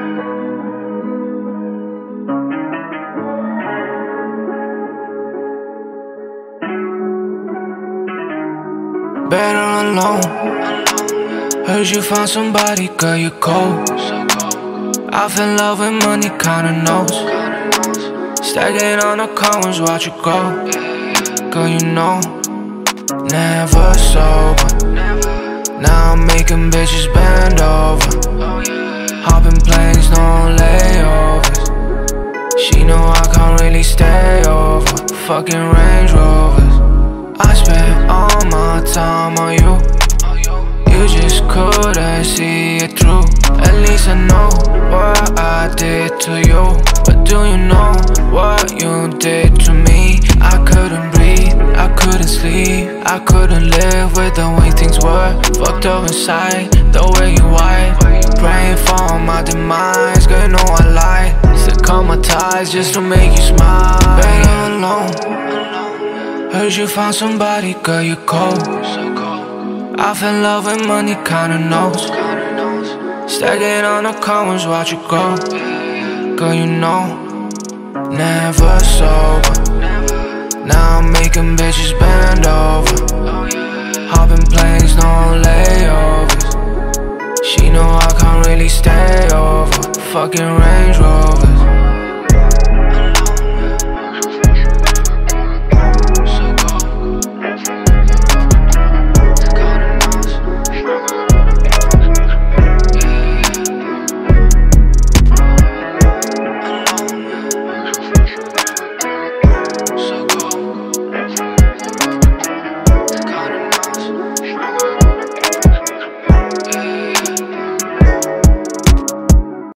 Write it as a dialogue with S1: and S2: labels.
S1: Better alone. Heard you found somebody, girl, you're cold. I fell in love with money, kinda knows. Stacking on the coins, watch it grow. Girl, you know, never sober. Now I'm making bitches bend over. Hopping planes, no layovers. She know I can't really stay over. Fucking Range Rovers. I spent all my time on you. You just couldn't see it through. At least I know what I did to you. But do you know what you did to me? I couldn't breathe, I couldn't sleep, I couldn't live with the way things were. Fucked up inside, the way you wipe. Praying for my demise, girl, you know I lied. Still traumatized just to make you smile. Better alone. Heard you found somebody, girl, you're cold. I fell in love with money, kinda knows. Stacking on the coins, watch it grow. Girl, you know, never sober. Now I'm making bitches bend over. Hopping planes, no layovers. She know I can't really stay over. Fucking Range Rovers.